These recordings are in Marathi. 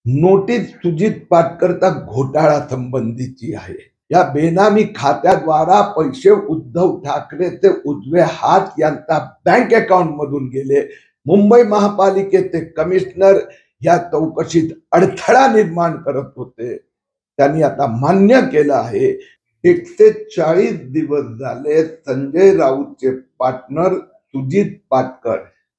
नोटीस सुजित पाटकरचा घोटाळा संबंधीची आहे। या बेनामी खात्याद्वारा पैसे उद्धव ठाकरेचे उजवे हात यांचा बँक अकाउंट मधून गेले। मुंबई महापालिकेचे कमिशनर या चौकशीत अडथळा निर्माण करत होते। त्यांनी आता मान्य केलं आहे। 140 दिवस झाले संजय राऊतचे पार्टनर सुजित पाटकर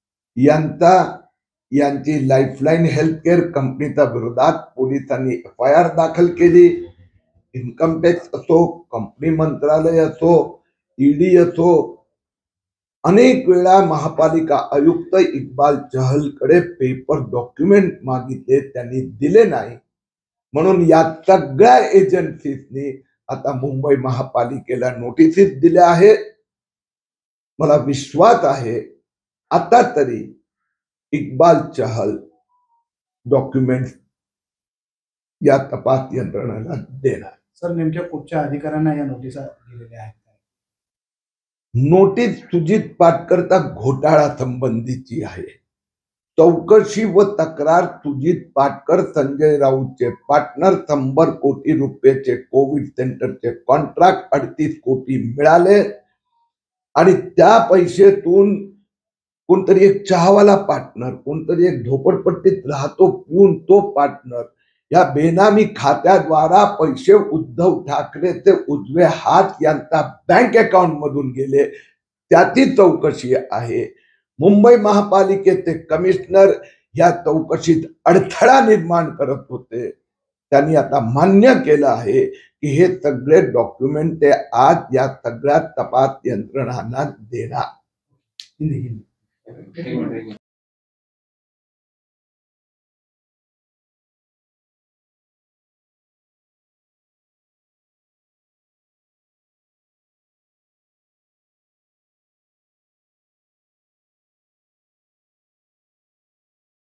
यांची लाईफलाईन हेल्थकेअर कंपनीच्या विरोधात पोलिसांनी FIR दाखल केली। इन्कम टॅक्स असो, कंपनी मंत्रालय असो, ईडी असो, अनेक वेळा महापालिका आयुक्त इक्बाल चहलकडे पेपर डॉक्युमेंट मागितले, त्यांनी दिले नाही। म्हणून या सगळ्या एजन्सीजनी आता मुंबई महापालिकेला नोटिसेस दिल्या आहेत। मला विश्वास आहे आता तरी इक्बाल चहल डॉक्युमेंट्स या तपास यंत्रणेला देणार। सर, नेमक्या कुठच्या अधिकाऱ्यांना या नोटिसा दिलेल्या आहेत? नोटीस सुजित पाटकरचा घोटाळा संबंधीची आहे। चौकशी व तक्रार सुजित पाटकर संजय राऊतचे पार्टनर 100 कोटी रुपयाचे कोविड सेंटरचे कॉन्ट्रॅक्ट 38 कोटी मिळाले आणि त्या पैशातून कोणतरी एक चहावाला पार्टनर, कोणतरी एक झोपडपट्टीत राहतो पिऊन तो पार्टनर या बेनामी खात्याद्वारा पैसे उद्धव ठाकरेचे उजवे हात यांचा बँक अकाउंट मधून गेले, त्याची चौकशी आहे। मुंबई महापालिकेचे कमिशनर या चौकशीत अडथळा निर्माण करत होते। त्यांनी आता मान्य केलं आहे की हे सगळे डॉक्युमेंट ते आज या सगळ्या तपास यंत्रणांना देणार।